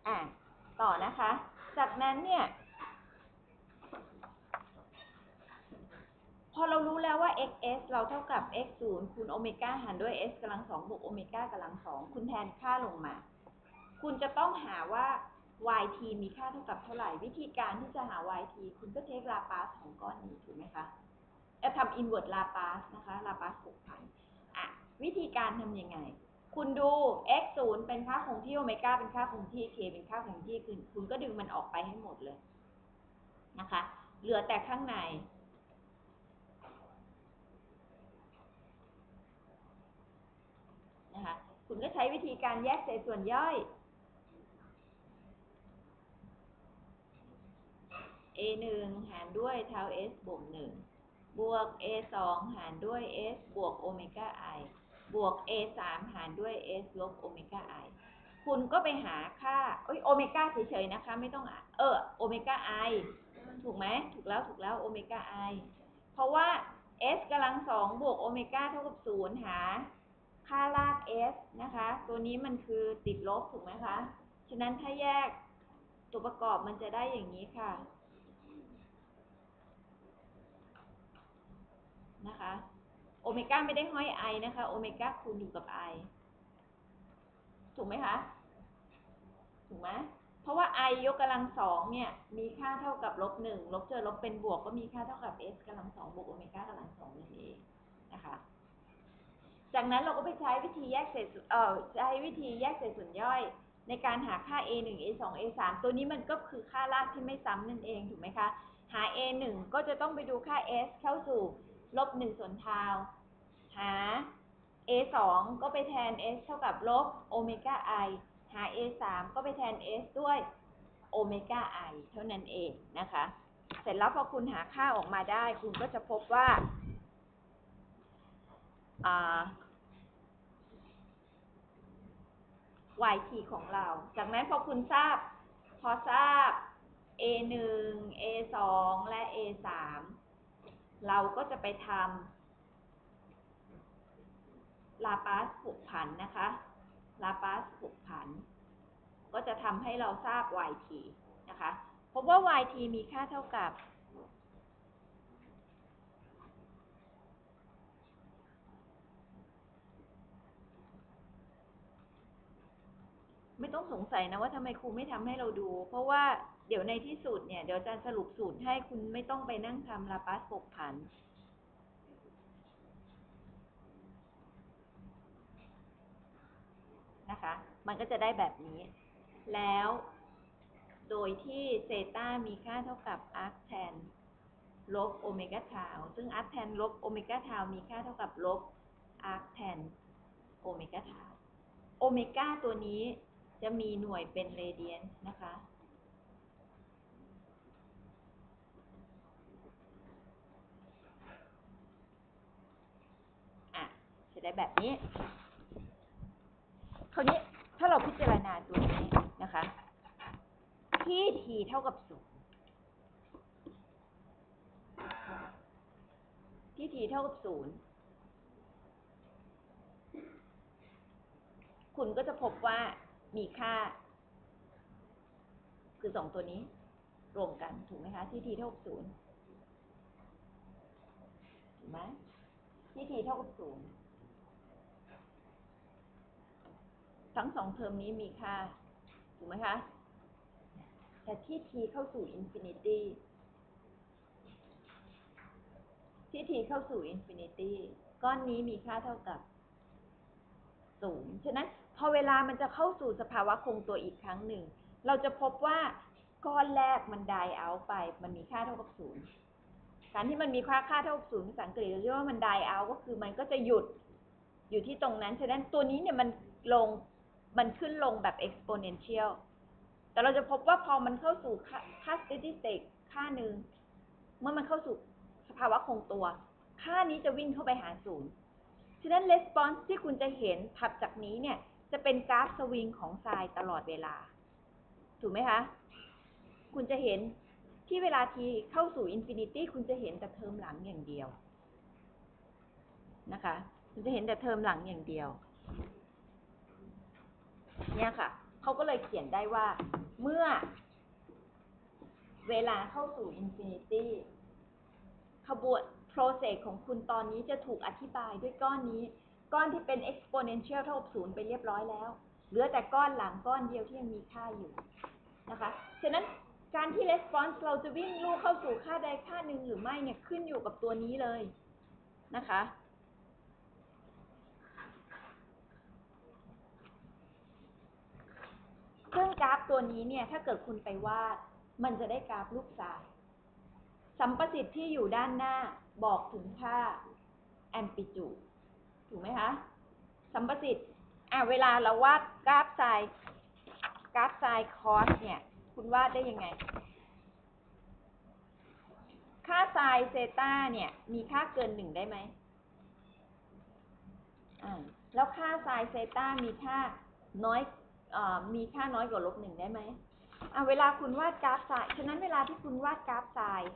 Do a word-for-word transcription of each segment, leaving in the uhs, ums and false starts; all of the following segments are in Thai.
อ่ะต่อนะคะจากนั้นเนี่ยพอเรารู้แล้วว่า xs เราเท่ากับ x ศูนย์คูณโอเมก้าหารด้วย s กำลังสองบวกโอเมก้ากำลังสองคุณแทนค่าลงมาคุณจะต้องหาว่า yt มีค่าเท่ากับเท่าไหร่วิธีการที่จะหา yt คุณก็เทคลาปาสของก้อนนี้ถูกไหมคะจะทำ inverse ลาปาสนะคะลาปาสหกพันอ่ะวิธีการทำยังไงคุณดู x ศูนย์เป็นค่าคงที่โอเมก้าเป็นค่าคงที่ k เป็นค่าคงที่คือคุณก็ดึงมันออกไปให้หมดเลยนะคะเหลือแต่ข้างในนะคะคุณก็ใช้วิธีการแยกเศษส่วนย่อย เอ หนึ่ง หารด้วยเท่า s บวกหนึ่งบวก เอ สอง หารด้วย s บวกโอเมก้า i บวก เอ สาม หารด้วย s ลบโอเมก้า i คุณก็ไปหาค่าเอ้ยโอเมก้าเฉยๆนะคะไม่ต้องเออโอเมก้า i ถูกไหมถูกแล้วถูกแล้วโอเมก้า i เพราะว่า s กำลังสองบวกโอเมก้าเท่ากับศูนย์หาค่าราก s นะคะตัวนี้มันคือติดลบถูกไหมคะฉะนั้นถ้าแยกตัวประกอบมันจะได้อย่างนี้ค่ะนะคะโอเมก้าไม่ได้ห้อย i นะคะโอเมก้าคูณอยู่กับ i ถูกไหมคะถูกไหมเพราะว่า i ยกกำลังสองเนี่ยมีค่าเท่ากับลบหนึ่งลบเจอลบเป็นบวกก็มีค่าเท่ากับ s กำลังสองบวกโอเมก้ากำลังสองนั่นเองนะคะจากนั้นเราก็ไปใช้วิธีแยกเศษเอ่อใช้วิธีแยกเศษส่วนย่อยในการหาค่า a หนึ่ง a สอง a สามตัวนี้มันก็คือค่ารากที่ไม่ซ้ำนั่นเองถูกไหมคะหา a หนึ่งก็จะต้องไปดูค่า s เข้าสู่ลบหนึ่งส่วนทาวหา เอ สอง ก็ไปแทน s เท่ากับลบโอเมก้า i หา เอ สาม ก็ไปแทน s ด้วยโอเมก้า i เท่านั้นเองนะคะเสร็จแล้วพอคุณหาค่าออกมาได้คุณก็จะพบว่าyt ของเราจากนั้นพอคุณทราบพอทราบ เอ หนึ่ง เอ สอง และ เอ สาม เราก็จะไปทำลาปาสผูกผันนะคะลาปาสผูกผันก็จะทำให้เราทราบ yt นะคะพบว่า yt มีค่าเท่ากับไม่ต้องสงสัยนะว่าทำไมครูไม่ทำให้เราดูเพราะว่าเดี๋ยวในที่สุดเนี่ยเดี๋ยวอาจารย์สรุปสูตรให้คุณไม่ต้องไปนั่งทำลาปาสผูกผันนะคะมันก็จะได้แบบนี้แล้วโดยที่เซต้ามีค่าเท่ากับอาร์คแทนลบโอเมก้าทาวซึ่งอาร์คแทนลบโอเมก้าทาวมีค่าเท่ากับลบอาร์คแทนโอเมก้าทาวโอเมก้าตัวนี้จะมีหน่วยเป็นเรเดียนนะคะอ่ะจะได้แบบนี้คราวนี้ถ้าเราพิจารณาตัวนี้นะคะที่ t เท่ากับศูนย์ที่ t เท่ากับศูนย์คุณก็จะพบว่ามีค่าคือสองตัวนี้รวมกันถูกไหมคะที่ t เท่ากับศูนย์ถูกไหมที่ t เท่ากับศูนย์ทั้งสองเทอมนี้มีค่าถูกไหมคะแต่ที่ t เข้าสู่ infinity ที่ t เข้าสู่ infinity ก้อนนี้มีค่าเท่ากับศูนย์ฉะนั้นพอเวลามันจะเข้าสู่สภาวะคงตัวอีกครั้งหนึ่งเราจะพบว่าก้อนแรกมันไดเอาท์ไปมันมีค่าเท่ากับศูนย์การที่มันมีค่าค่าเท่ากับศูนย์ภาษาอังกฤษเราเรียกว่ามันไดเอาท์ก็คือมันก็จะหยุดอยู่ที่ตรงนั้นฉะนั้นตัวนี้เนี่ยมันลงมันขึ้นลงแบบ exponential แต่เราจะพบว่าพอมันเข้าสู่ค่า steady state ค่าหนึ่งเมื่อมันเข้าสู่สภาวะคงตัวค่านี้จะวิ่งเข้าไปหาศูนย์ฉะนั้น response ที่คุณจะเห็นถัดจากนี้เนี่ยจะเป็นกราฟสวิงของไซน์ตลอดเวลาถูกไหมคะคุณจะเห็นที่เวลาทีเข้าสู่ infinity คุณจะเห็นแต่เทอมหลังอย่างเดียวนะคะคุณจะเห็นแต่เทอมหลังอย่างเดียวเนี่ยค่ะเขาก็เลยเขียนได้ว่าเมื่อเวลาเข้าสู่อินฟินิตี้ขบวน process ของคุณตอนนี้จะถูกอธิบายด้วยก้อนนี้ก้อนที่เป็น exponential เท่ากับศูนย์ไปเรียบร้อยแล้วเหลือแต่ก้อนหลังก้อนเดียวที่ยังมีค่าอยู่นะคะฉะนั้นการที่ response เราจะวิ่งลู่เข้าสู่ค่าใดค่าหนึ่งหรือไม่เนี่ยขึ้นอยู่กับตัวนี้เลยนะคะซึ่งกราฟตัวนี้เนี่ยถ้าเกิดคุณไปวาดมันจะได้กราฟลูกศรสัมประสิทธิ์ที่อยู่ด้านหน้าบอกถึงค่า amplitude ถูกไหมคะสัมประสิทธิ์อ่ะเวลาเราวาดกราฟไซน์กราฟไซน์คอสเนี่ยคุณวาดได้ยังไงค่าไซน์เซต้าเนี่ยมีค่าเกินหนึ่งได้ไหมอ่าแล้วค่าไซน์เซต้ามีค่าน้อยอ่ามีค่าน้อยกว่าลบหนึ่งได้ไหมอ่าเวลาคุณวาดกราฟไซน์ฉะนั้นเวลาที่คุณวาดกราฟไซน์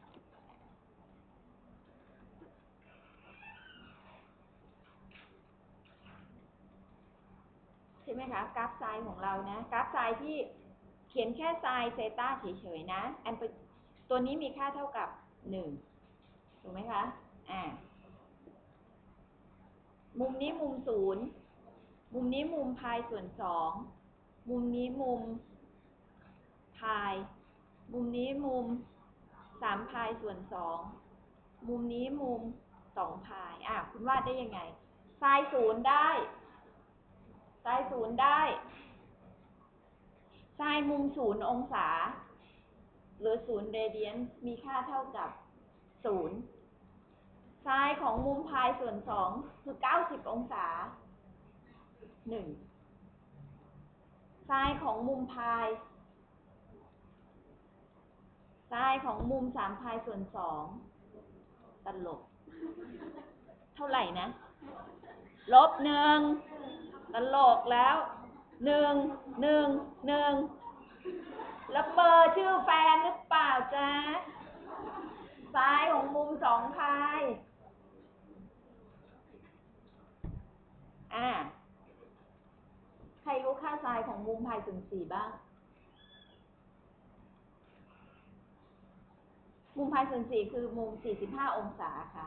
ใช่ไหมคะกราฟไซน์ของเรานะกราฟไซน์ที่เขียนแค่ไซน์เซต้าเฉยๆนะแอมเปอร์ตัวนี้มีค่าเท่ากับหนึ่งถูกไหมคะอ่ามุมนี้มุมศูนย์มุมนี้มุมพายส่วนสองมุมนี้มุมพายมุมนี้มุมสามพายส่วนสองมุมนี้มุมสองพายอ่ะคุณวาดได้ยังไงไซน์ศูนย์ได้ไซน์ศูนย์ได้ไซน์มุมศูนย์องศาหรือศูนย์เรเดียนมีค่าเท่ากับศูนย์ไซน์ของมุมพายส่วนสองคือเก้าสิบองศาหนึ่งไซน์ของมุมพายไซน์ของมุมสามพายส่วนสองตลบเท่าไหร่นะลบหนึ่งตลกแล้วหนึ่งหนึ่งหนึ่งแล้วเบอร์ชื่อแฟนหรือเปล่าจ๊ะไซน์ของมุมสองพายอ่าใครรู้ค่าไซน์ของมุมพายส่วนสี่บ้างมุมพายส่วนสี่คือมุมสี่สิบห้าองศาค่ะ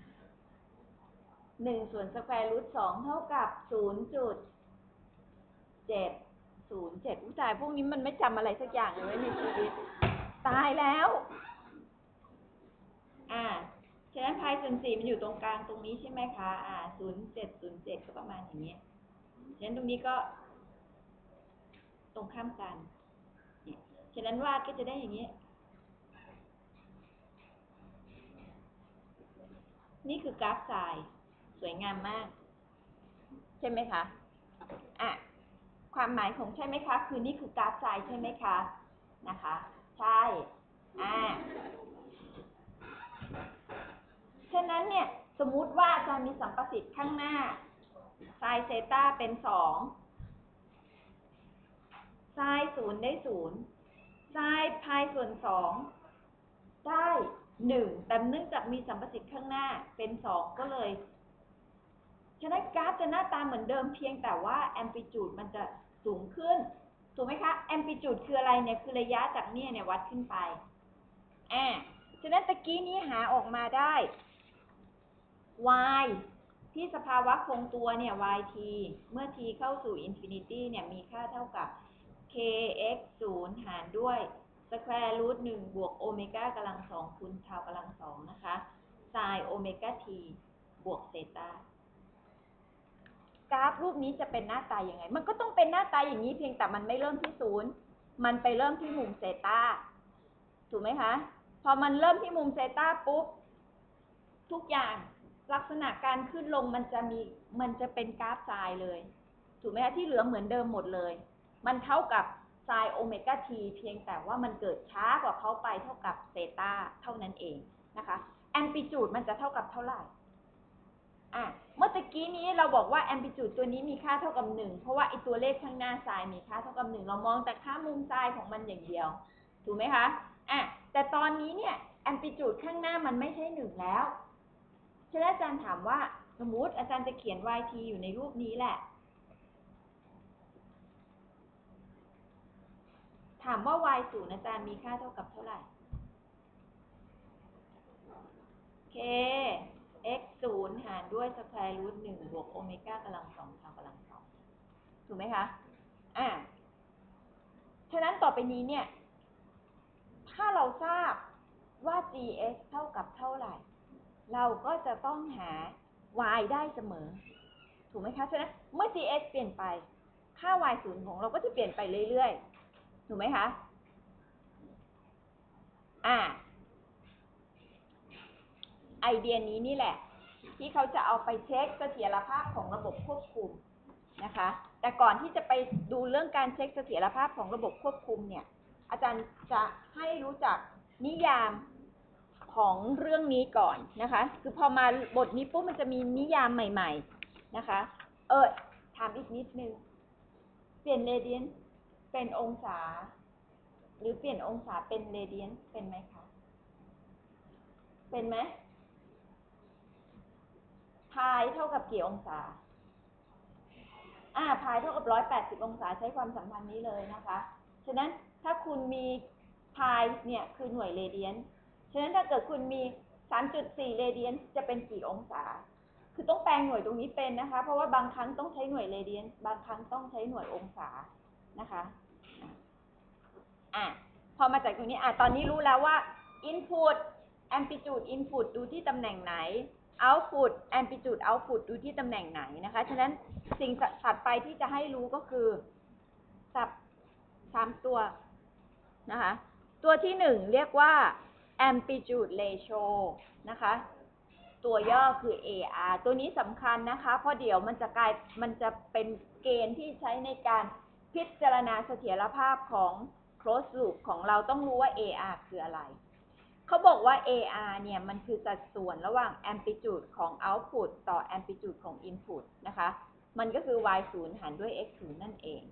หนึ่งส่วนสแควร์รูทสองเท่ากับศูนย์จุดเจ็ดศูนย์เจ็ดผู้ชายพวกนี้มันไม่จำอะไรสักอย่างเลยในชีวิตตายแล้วอ่าฉะนั้นพายส่วนสี่มันอยู่ตรงกลางตรงนี้ใช่ไหมคะอ่าศูนย์เจ็ดศูนย์เจ็ดก็ประมาณอย่างเงี้ยฉะนั้นตรงนี้ก็ตรงข้ามกันเนี่ยฉะนั้นวาดก็จะได้อย่างนี้นี่คือกราฟไซน์สวยงามมากใช่ไหมคะอ่ะความหมายของใช่ไหมคะคือนี่คือกราฟไซน์ใช่ไหมคะนะคะใช่อ่าฉะนั้นเนี่ยสมมุติว่าจะมีสัมประสิทธิ์ข้างหน้าไซน์เซต้าเป็นสองไซน์ศูนย์ได้ศูนย์ไซน์พายส่วนสองได้หนึ่งแต่เนื่องจากมีสัมประสิทธิ์ข้างหน้าเป็นสองก็เลยฉะนั้นกราฟจะหน้าตาเหมือนเดิมเพียงแต่ว่าแอมพลิจูดมันจะสูงขึ้นถูกไหมคะแอมพลิจูดคืออะไรเนี่ยคือระยะจากเนี่ยเนี่ยวัดขึ้นไปอ่าฉะนั้นตะกี้นี้หาออกมาได้ y ที่สภาวะคงตัวเนี่ย yt เมื่อ t เข้าสู่ infinity เนี่ยมีค่าเท่ากับ kx ศูนย์หารด้วย square root หนึ่งบวกโอเมก้ากำลังสองคูณทาวกำลังสองนะคะ sin โอเมก้า t บวกเซตากราฟรูปนี้จะเป็นหน้าตาอย่างไงมันก็ต้องเป็นหน้าตาอย่างนี้เพียงแต่มันไม่เริ่มที่ศูนย์มันไปเริ่มที่มุมเซตาถูกไหมคะพอมันเริ่มที่มุมเซตาปุ๊บทุกอย่างลักษณะการขึ้นลงมันจะมีมันจะเป็นกราฟไซน์เลยถูกไหมคะที่เหลือเหมือนเดิมหมดเลยมันเท่ากับไซน์โอเมก้าทีเพียงแต่ว่ามันเกิดช้ากว่าเขาไปเท่ากับเซตาเท่านั้นเองนะคะแอมพลิจูดมันจะเท่ากับเท่าไหร่อ่ะเมื่อตะกี้นี้เราบอกว่าแอมพลิจูดตัวนี้มีค่าเท่ากับหนึ่งเพราะว่าไอตัวเลขข้างหน้าไซน์มีค่าเท่ากับหนึ่งเรามองแต่ค่ามุมไซน์ของมันอย่างเดียวถูกไหมคะอ่ะแต่ตอนนี้เนี่ยแอมพลิจูดข้างหน้ามันไม่ใช่หนึ่งแล้วฉะนั้นอาจารย์ถามว่าสมมุติอาจารย์จะเขียน yt อยู่ในรูปนี้แหละามว่า y ศูนย์อาจารย์มีค่าเท่ากับเท่าไหร่ k x ศูนย์หารด้วยสแควร์รูทหนึ่งบวกโอเมก้ากำลังสองทางกำลังสองถูกไหมคะอ่าฉะนั้นต่อไปนี้เนี่ยถ้าเราทราบว่า gs เท่ากับเท่าไหร่เราก็จะต้องหา y ได้เสมอถูกไหมคะฉะนั้นเมื่อ gs เปลี่ยนไปค่า y ศูนย์ของเราก็จะเปลี่ยนไปเรื่อยๆถูกไหมคะอ่าไอเดียนี้นี่แหละที่เขาจะเอาไปเช็คเสถียรภาพของระบบควบคุมนะคะแต่ก่อนที่จะไปดูเรื่องการเช็คเสถียรภาพของระบบควบคุมเนี่ยอาจารย์จะให้รู้จักนิยามของเรื่องนี้ก่อนนะคะคือพอมาบทนี้ปุ๊บมันจะมีนิยามใหม่ๆนะคะเออถามอีกนิดนึงเปลี่ยนเรเดียนเป็นองศาหรือเปลี่ยนองศาเป็นเรเดียนเป็นไหมคะเป็นไหมพายเท่ากับกี่องศาอ่าพายเท่ากับหนึ่งร้อยแปดสิบองศาใช้ความสัมพันธ์นี้เลยนะคะฉะนั้นถ้าคุณมีพายเนี่ยคือหน่วยเรเดียนฉะนั้นถ้าเกิดคุณมี สามจุดสี่ เรเดียนจะเป็นกี่องศาคือต้องแปลงหน่วยตรงนี้เป็นนะคะเพราะว่าบางครั้งต้องใช้หน่วยเรเดียนบางครั้งต้องใช้หน่วยองศานะคะอ่ะพอมาจากตรงนี้อ่ะตอนนี้รู้แล้วว่า input amplitude input ดูที่ตำแหน่งไหน output amplitude output ดูที่ตำแหน่งไหนนะคะฉะนั้นสิ่งถัดไปที่จะให้รู้ก็คือสับสามตัวนะคะตัวที่หนึ่งเรียกว่า amplitude ratio นะคะตัวย่อคือ เอ อาร์ ตัวนี้สำคัญนะคะเพราะเดี๋ยวมันจะกลายมันจะเป็นเกณฑ์ที่ใช้ในการพิจารณาเสถียรภาพของ closed loop ของเราต้องรู้ว่า เอ อาร์ คืออะไรเขาบอกว่า เอ อาร์ เนี่ยมันคือสัดส่วนระหว่าง amplitude ของ output ต่อ amplitude ของ input นะคะมันก็คือ y ศูนย์หารด้วย x ศูนย์นั่นเอง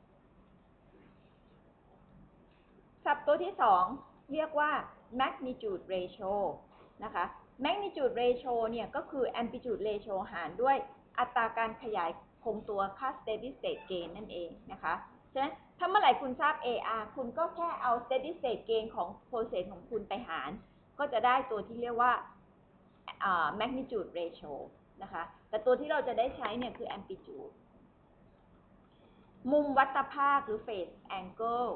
ศัพท์ตัวที่สองเรียกว่า magnitude ratio นะคะ magnitude ratio เนี่ยก็คือ amplitude ratio หารด้วยอัตราการขยายคงตัวค่า steady state gain นั่นเองนะคะฉะนั้นถ้าเมื่อไหร่คุณทราบ เอ อาร์ คุณก็แค่เอา steady state gain ของ process ของคุณไปหารก็จะได้ตัวที่เรียกว่า magnitude ratio นะคะแต่ตัวที่เราจะได้ใช้เนี่ยคือ amplitude มุมวัตภาคหรือ phase angle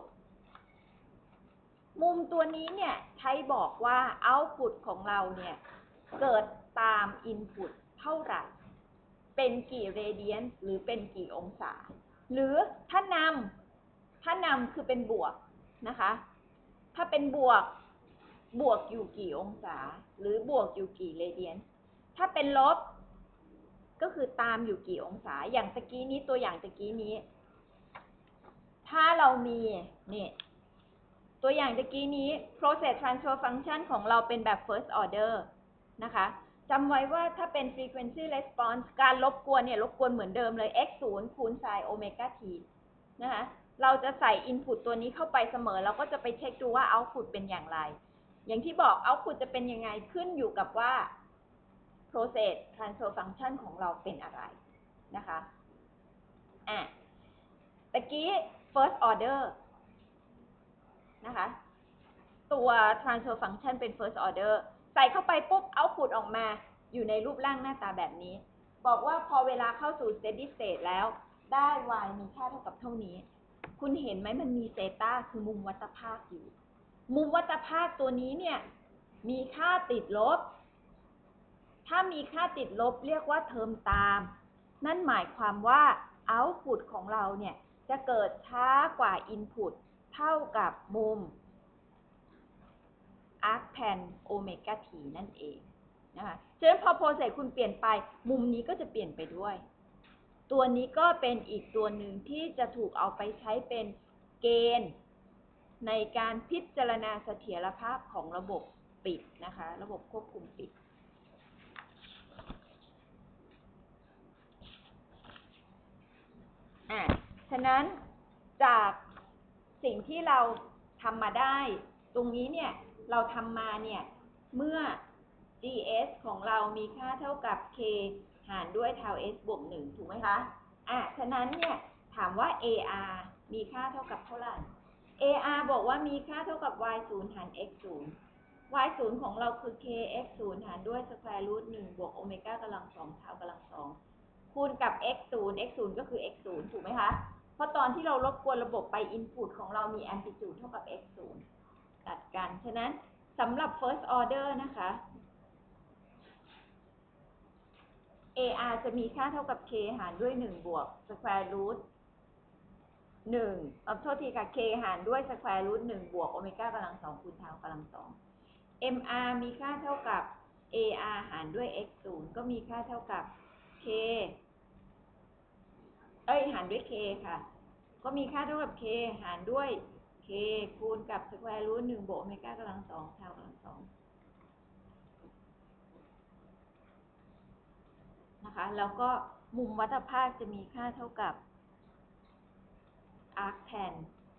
มุมตัวนี้เนี่ยใช้บอกว่า output ของเราเนี่ยเกิดตาม input เท่าไหร่เป็นกี่เรเดียนหรือเป็นกี่องศาหรือถ้านำถ้านำคือเป็นบวกนะคะถ้าเป็นบวกบวกอยู่กี่องศาหรือบวกอยู่กี่เรเดียนถ้าเป็นลบก็คือตามอยู่กี่องศาอย่างตะกี้นี้ตัวอย่างตะกี้นี้ถ้าเรามีเนี่ยตัวอย่างตะกี้นี้ process transfer function ของเราเป็นแบบ first order นะคะจำไว้ว่าถ้าเป็น frequency response การรบกวนเนี่ยรบกวนเหมือนเดิมเลย x ศูนย์คูณ sin โอเมก้า t นะคะเราจะใส่ input ตัวนี้เข้าไปเสมอเราก็จะไปเช็คดูว่า output เป็นอย่างไรอย่างที่บอก output จะเป็นยังไงขึ้นอยู่กับว่า process transfer function ของเราเป็นอะไรนะคะอ่ะตะกี้ first orderนะคะตัว transfer function เป็น first order ใส่เข้าไปปุ๊บ output ออกมาอยู่ในรูปร่างหน้าตาแบบนี้บอกว่าพอเวลาเข้าสู่ steady state แล้วได้ y มีค่าเท่ากับเท่านี้คุณเห็นไหมมันมีเซตาคือมุมวัตภาคอยู่มุมวัตภาคตัวนี้เนี่ยมีค่าติดลบถ้ามีค่าติดลบเรียกว่าเทอมตามนั่นหมายความว่า output ของเราเนี่ยจะเกิดช้ากว่า input เท่ากับมุม arctan โอเมก้า t นั่นเองนะคะฉะนั้นพอ process คุณเปลี่ยนไปมุมนี้ก็จะเปลี่ยนไปด้วยตัวนี้ก็เป็นอีกตัวหนึ่งที่จะถูกเอาไปใช้เป็นเกณฑ์ในการพิจารณาเสถียรภาพของระบบปิดนะคะระบบควบคุมปิดอ่ะฉะนั้นจากสิ่งที่เราทำมาได้ตรงนี้เนี่ยเราทำมาเนี่ยเมื่อ gs ของเรามีค่าเท่ากับ k หารด้วย tau s บวกหนึ่งถูกไหมคะอ่ะฉะนั้นเนี่ยถามว่า เอ อาร์ มีค่าเท่ากับเท่าไหร่เอ อาร์ บอกว่ามีค่าเท่ากับ y ศูนย์หาร x ศูนย์ y ศูนย์ของเราคือ k x ศูนย์หารด้วย square root หนึ่งบวกโอเมก้ากำลังสองเท่ากำลังสองคูณกับ x ศูนย์ x ศูนย์ก็คือ x ศูนย์ถูกไหมคะ เพราะตอนที่เรารบกวนระบบไป input ของเรามี amplitude เท่ากับ x ศูนย์ตัดกัน ฉะนั้นสำหรับ first order นะคะ เอ อาร์ จะมีค่าเท่ากับ k หารด้วยหนึ่งบวก square root หนึ่งเอาโทษทีค่ะ k หารด้วย square root หนึ่งบวกโอเมก้ากำลังสองคูณเท่ากำลังสอง เอ็ม อาร์ มีค่าเท่ากับ เอ อาร์ หารด้วย x ศูนย์ก็มีค่าเท่ากับ k เอ้ยหารด้วย k ค่ะก็มีค่าเท่ากับ k หารด้วย k คูณกับ square root หนึ่งบวกโอเมก้ากำลังสองเท่ากำลังสองนะคะแล้วก็มุมวัฏภาคจะมีค่าเท่ากับ arctan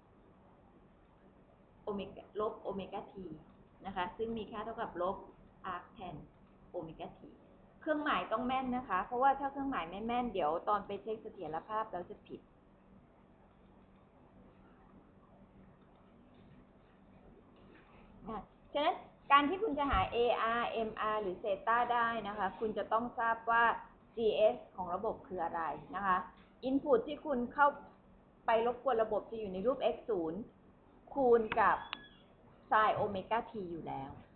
โอเมก้าลบโอเมก้า t นะคะซึ่งมีค่าเท่ากับลบ arctan โอเมก้า t เครื่องหมายต้องแม่นนะคะเพราะว่าถ้าเครื่องหมายไม่แม่นเดี๋ยวตอนไปเช็คเสถียรภาพเราจะผิดฉะนั้นการที่คุณจะหา เอ อาร์ เอ็ม อาร์ หรือเซต้าได้นะคะคุณจะต้องทราบว่า จี เอส ของระบบคืออะไรนะคะ Input ที่คุณเข้าไปรบกวนระบบจะอยู่ในรูป x ศูนย์คูณกับ sin โอเมก้า t อยู่แล้ว